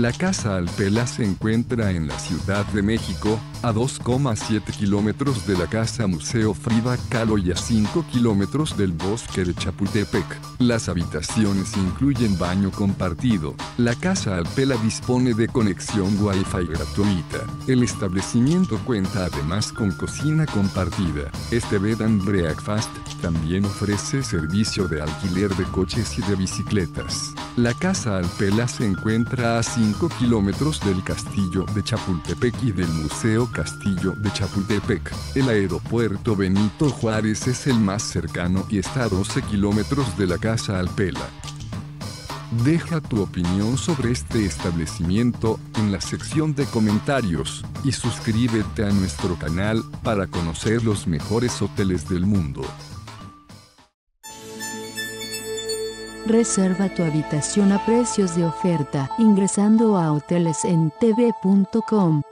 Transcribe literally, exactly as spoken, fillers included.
La Casa Alpela se encuentra en la Ciudad de México, a dos coma siete kilómetros de la Casa Museo Frida Kahlo y a cinco kilómetros del Bosque de Chapultepec. Las habitaciones incluyen baño compartido. La Casa Alpela dispone de conexión Wi-Fi gratuita. El establecimiento cuenta además con cocina compartida. Este Bed and Breakfast también ofrece servicio de alquiler de coches y de bicicletas. La Casa Alpela se encuentra a cinco kilómetros del Castillo de Chapultepec y del Museo Castillo de Chapultepec. El aeropuerto Benito Juárez es el más cercano y está a doce kilómetros de la Casa Alpela. Deja tu opinión sobre este establecimiento en la sección de comentarios y suscríbete a nuestro canal para conocer los mejores hoteles del mundo. Reserva tu habitación a precios de oferta ingresando a hoteles en t v punto com.